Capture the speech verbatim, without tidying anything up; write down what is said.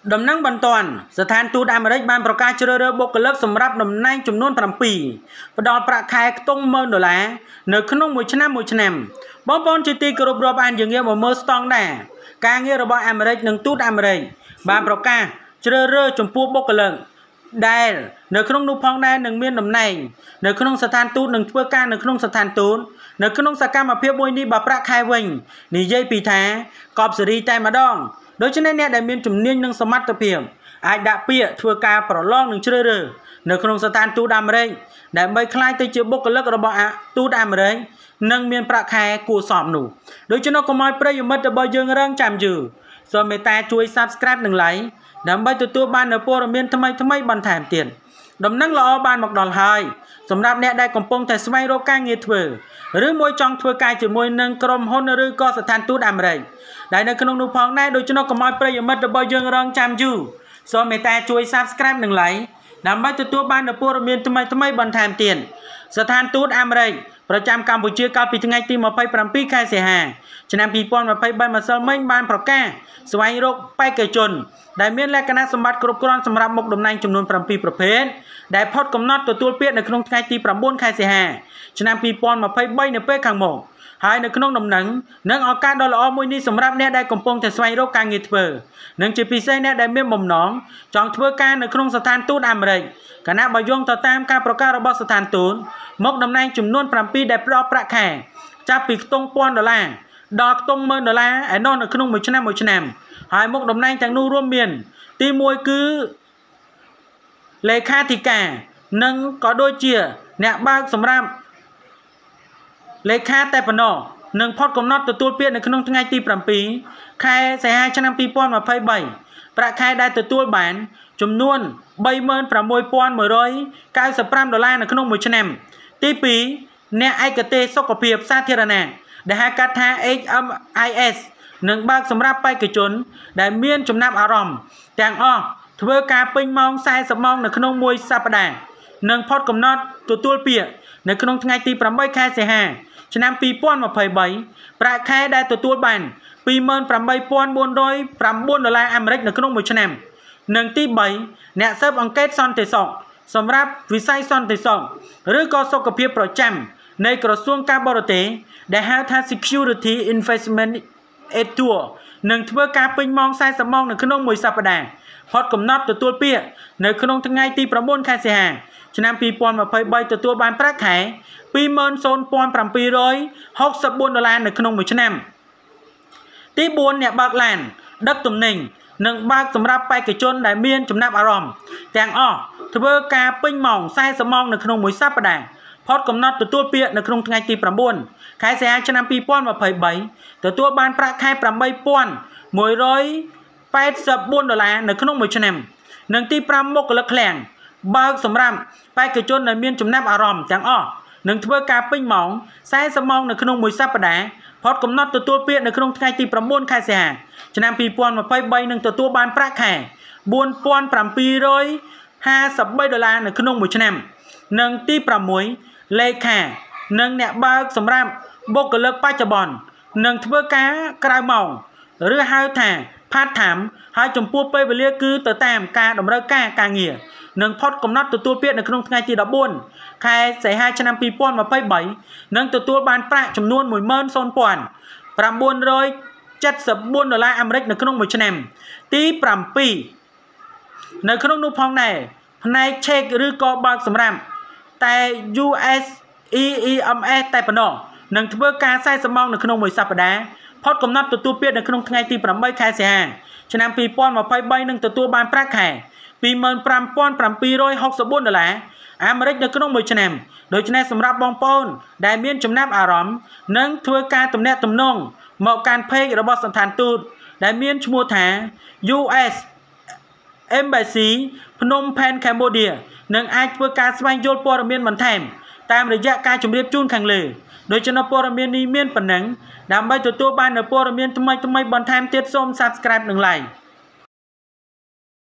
Đầm năng bần toàn, sở than tu đam rách banប្រកាសជ្រើសរើសបុគ្គលិកសម្រាប់តំណែងចំនួនប្រាំពីរផ្ដល់ប្រាក់ខែខ្ទង់ម៉ឺនដុល្លារនៅក្នុងមួយឆ្នាំមួយឆ្នាំបងប្អូនជាទីគោរពរាប់អានយើងងាកមកមើលស្តង់ដារការងាររបស់អាមេរិកនិងទូតអាមេរិកបានប្រកាសជ្រើសរើសចំពោះបុគ្គលិកដែលនៅក្នុងនោះផងដែរនឹងមានតំណែងនៅក្នុងស្ថានទូតនឹងធ្វើការនៅក្នុងស្ថានទូតនៅក្នុងសកម្មភាពមួយនេះបើប្រាក់ខែវិញនិយាយពីថាកប់សេរីតែម្ដងដូច្នេះអ្នកដែលមានជំនាញនិងសមត្ថភាពអាចដាក់ពាក្យធ្វើការប្រឡងនិងជ្រើសរើសនៅក្នុងស្ថានទូតអាមេរិកដើម្បីក្លាយទៅជាបុគ្គលិករបស់ទូតអាមេរិកនិងមានប្រាក់ខែគួរសមនោះដូច្នេះកុំឲ្យប្រិយមិត្តរបស់យើងរងចាំយូរសូមមេត្តាជួយ Subscribe និង Like ដើម្បីទទួលបាននូវព័ត៌មានថ្មីៗបន្ថែមទៀតដំណឹងល្អបានមកដល់ហើយសម្រាប់អ្នកដែលកំពុងតែស្វែងរកការងារធ្វើឬមួយចង់ធ្វើការជាមួយនឹងក្រុមហ៊ុនឬក៏ស្ថានទូតអាមេរិកដែលនៅក្នុងនោះផងដែរដូច្នេះកុំឲ្យប្រិយមិត្តរបស់យើងរងចាំយូរសូមមេត្តាជួយ Subscribe និង Like ដើម្បីទទួលបាននូវព័ត៌មានថ្មីៗបន្ថែមទៀតស្ថានទូតអាមេរិកប្រចាំកម្ពុជាកាលពីថ្ងៃទីម្ភៃប្រាំពីរខែសីហាឆ្នាំពីរពាន់ម្ភៃបីម្សិលមិញបានប្រកាសស្វែងរកបេក្ខជនដែលមានលក្ខណៈសម្បត្តិគ្រប់គ្រាន់សម្រាប់មុខតំណែងចំនួនប្រាំពីរប្រភេទដែលផុតកំណត់ទទួលពាក្យនៅក្នុងថ្ងៃទីប្រាំបួនខែសីហាឆ្នាំពីរពាន់ម្ភៃបីនៅពេលខាងមុខហើយនៅក្នុងដំណឹងនឹងឱកាសដ៏ល្អមួយនេះសម្រាប់អ្នកដែលកំពុងតែស្វែងរកការងារធ្វើនិងជាពិសេសអ្នកដែលមានបំណងចង់ធ្វើការនៅក្នុងស្ថានទូតអាមេរិកគណៈបើយោងទៅតាមការប្រកាសរបស់ស្ថានទូតមកតំណែងចំនួនប្រាំពីរដែលផ្ដល់ប្រាក់ខែចាប់ពីខ្ទង់ពាន់ដុល្លារដល់ខ្ទង់ម៉ឺនដុល្លារឯណោះនៅក្នុងមួយឆ្នាំមួយឆ្នាំហើយមុខតំណែងទាំងនោះរួមមានទីមួយគឺលេខាធិការនិងក៏ដូចជាអ្នកបើកសម្រាប់លេខាតែប៉ុណ្ណោះនឹងផុតកំណត់ទទួលពាក្យនៅក្នុងថ្ងៃទីប្រាំពីរខែសីហាឆ្នាំពីរពាន់ម្ភៃបីប្រាក់ខែដែលទទួលបានចំនួនបីម៉ឺនប្រាំមួយពាន់មួយរយកៅសិបប្រាំដុល្លារនៅក្នុងមួយឆ្នាំទីពីរអ្នកឯកទេសសុខភាពសាធារណៈដែលហៅកាត់ថា H M I S នឹងបើកសម្រាប់បេក្ខជនដែលមានចំណាប់អារម្មណ៍ទាំងអស់ធ្វើការពេញម៉ោងសែសិបម៉ោងនៅក្នុងមួយសប្តាហ៍និងផុតកំណត់ទទួលពាក្យនៅក្នុងថ្ងៃទីប្រាំបីខែសីហាឆ្នាំពីរពាន់ម្ភៃបីប្រាក់ខែដែលទទួលបានពីរម៉ឺនប្រាំបីពាន់បួនរយប្រាំបួនដុល្លារអាមេរិកនៅក្នុងមួយឆ្នាំនិងទីបីអ្នកស៊ើបអង្កេតសន្តិសុខសម្រាប់វិស័យសន្តិសុខឬក៏សុខភាពប្រចាំនៃក្រសួងការបរទេសដែលហៅថា Security Investment Editor នឹងធ្វើការពេញម៉ោងសែសិបម៉ោងនៅក្នុងមួយសប្តាហ៍ផុតកំណត់ទទួលពាក្យនៅក្នុងថ្ងៃទីប្រាំបួនខែសីហាឆ្នាំពីរពាន់ម្ភៃបីទទួលបានប្រាក់ខែពីរម៉ឺនប្រាំពីររយហុកសិបបួនដុល្លារនៅក្នុងមួយឆ្នាំទីបួនអ្នកបើកឡានដឹកទំនិញនិងបើកសម្រាប់បេក្ខជនដែលមានចំណាប់អារម្មណ៍ទាំងអស់ធ្វើការពេញម៉ោងសែសិបម៉ោងនៅក្នុងមួយសប្តាហ៍ផុតកំណត់ទទួលពាក្យនៅក្នុងថ្ងៃទីប្រាំបួនខែសីហាឆ្នាំពីរពាន់ម្ភៃបីទទួលបានប្រាក់ខែប្រាំបីពាន់មួយរយប៉ែតសិបបួនដុល្លារនៅក្នុងមួយឆ្នាំនិងទីប្រាំមុខកលឹកឃ្លាំងបើកសម្រាប់បេក្ខជនដែលមានចំណាប់អារម្មណ៍ទាំងអស់នឹងធ្វើការពេញម៉ោងសែសិបម៉ោងនៅក្នុងមួយសប្តាហ៍ផុតកំណត់ទទួលពាក្យនៅក្នុងថ្ងៃទីប្រាំបួនខែសីហាឆ្នាំពីរពាន់ម្ភៃបីនឹងទទួលបានប្រាក់ខែបួនពាន់ប្រាំពីររយហាសិបបីដុល្លារនៅក្នុងមួយឆ្នាំនិងទីប្រាំមួយលេខានិងអ្នកបើកសម្រាប់បុគ្គលិកបច្ចុប្បន្ននឹងធ្វើការក្រៅម៉ោងឬហៅថា part time ហើយចំពោះពេលវេលាគឺទៅតាមការតម្រូវការការងារនឹងផុតកំណត់ទទួលពាក្យនៅក្នុងថ្ងៃទីដប់បួនខែសីហាឆ្នាំពីរពាន់ម្ភៃបីនឹងទទួលបានប្រាក់ចំនួនមួយម៉ឺនប្រាំបួនរយចិតសិបបួនដុល្លារអាមេរិកនៅក្នុងមួយឆ្នាំទីប្រាំពីរនៅក្នុងនោះផងដែរផ្នែក check ឬក៏បើកសម្រាប់តែ U S E E M S តែប៉ុណ្ណោះនឹងធ្វើការសែសិបម៉ោងនៅក្នុងមួយសប្តាហ៍ផុតកំណត់ទទួលពាក្យនៅក្នុងថ្ងៃទីប្រាំបីខែសីហាឆ្នាំពីរពាន់ម្ភៃបីនឹងទទួលបានប្រាក់ខែពីរម៉ឺនប្រាំពាន់ប្រាំពីររយហុកសិបបួនដុល្លារអាមេរិកនៅក្នុងមួយឆ្នាំដូច្នេះសម្រាប់បងប្អូនដែលមានចំណាប់អារម្មណ៍និងធ្វើការទំនាក់ទំនងមកកាន់ page របស់ស្ថានទូតដែលមានឈ្មោះថា U S Embassy ភ្នំពេញ Cambodia នឹងអាចធ្វើការស្វែងយល់ព័ត៌មានបន្ថែមតាមរយៈការជម្រាបជូនខាងលើដោយចំណុចព័ត៌មាននេះមានប៉ុណ្ណឹងដើម្បីទទួលបាននូវព័ត៌មានថ្មីៗបន្ថែមទៀតសូម Subscribe និង Like